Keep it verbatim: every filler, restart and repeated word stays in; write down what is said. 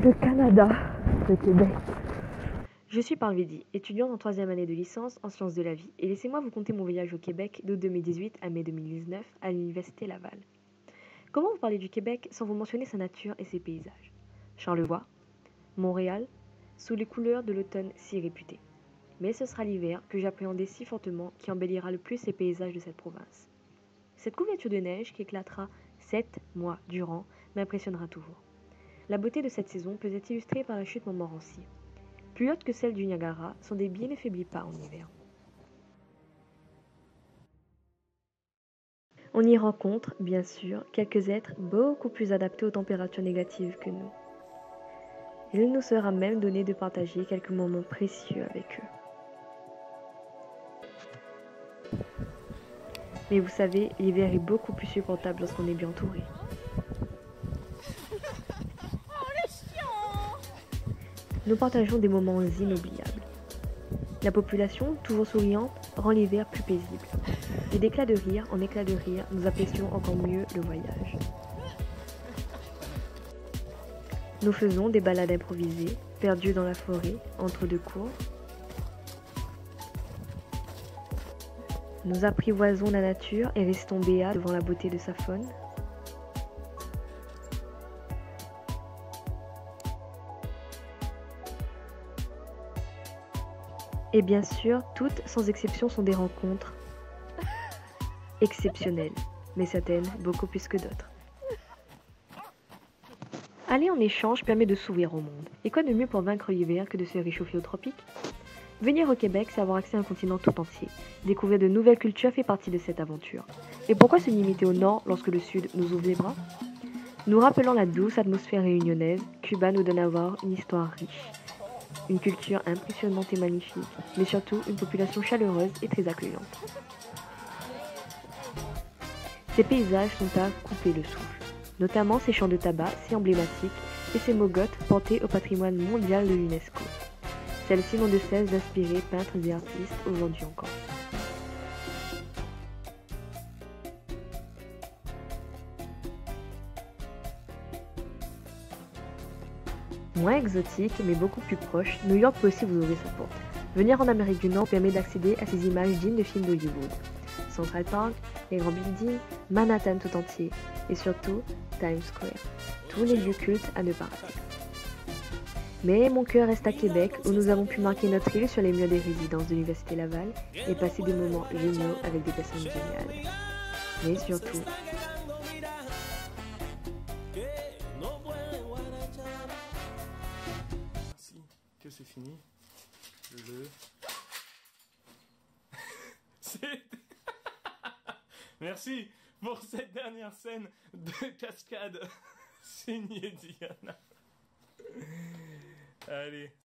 Le Canada, le Québec. Je suis Parvedi, étudiante en troisième année de licence en sciences de la vie, et laissez-moi vous conter mon voyage au Québec d'août deux mille dix-huit à mai deux mille dix-neuf à l'Université Laval. Comment vous parler du Québec sans vous mentionner sa nature et ses paysages? Charlevoix, Montréal, sous les couleurs de l'automne si réputé. Mais ce sera l'hiver que j'appréhendais si fortement qui embellira le plus les paysages de cette province. Cette couverture de neige qui éclatera sept mois durant m'impressionnera toujours. La beauté de cette saison peut être illustrée par la chute Montmorency. Plus haute que celle du Niagara, son débit ne faiblit pas en hiver. On y rencontre, bien sûr, quelques êtres beaucoup plus adaptés aux températures négatives que nous. Il nous sera même donné de partager quelques moments précieux avec eux. Mais vous savez, l'hiver est beaucoup plus supportable lorsqu'on est bien entouré. Nous partageons des moments inoubliables. La population, toujours souriante, rend l'hiver plus paisible. Et d'éclat de rire en éclat de rire, nous apprécions encore mieux le voyage. Nous faisons des balades improvisées, perdues dans la forêt, entre deux cours. Nous apprivoisons la nature et restons béats devant la beauté de sa faune. Et bien sûr, toutes, sans exception, sont des rencontres exceptionnelles, mais certaines beaucoup plus que d'autres. Aller en échange permet de s'ouvrir au monde. Et quoi de mieux pour vaincre l'hiver que de se réchauffer aux tropiques? Venir au Québec, c'est avoir accès à un continent tout entier. Découvrir de nouvelles cultures fait partie de cette aventure. Et pourquoi se limiter au nord lorsque le sud nous ouvre les bras? Nous rappelant la douce atmosphère réunionnaise, Cuba nous donne à voir une histoire riche. Une culture impressionnante et magnifique, mais surtout une population chaleureuse et très accueillante. Ces paysages sont à couper le souffle, notamment ces champs de tabac si emblématiques et ces mogotes portées au patrimoine mondial de l'UNESCO. Celles-ci n'ont de cesse d'inspirer peintres et artistes aujourd'hui encore. Moins exotique, mais beaucoup plus proche, New York peut aussi vous ouvrir sa porte. Venir en Amérique du Nord permet d'accéder à ces images dignes de films d'Hollywood. Central Park, les grands buildings, Manhattan tout entier, et surtout Times Square. Tous les lieux cultes à ne pas rater. Mais mon cœur reste à Québec, où nous avons pu marquer notre île sur les murs des résidences de l'Université Laval et passer des moments géniaux avec des personnes géniales. Mais surtout, que c'est fini. Le... Merci pour cette dernière scène de cascade signée Diana. Allez.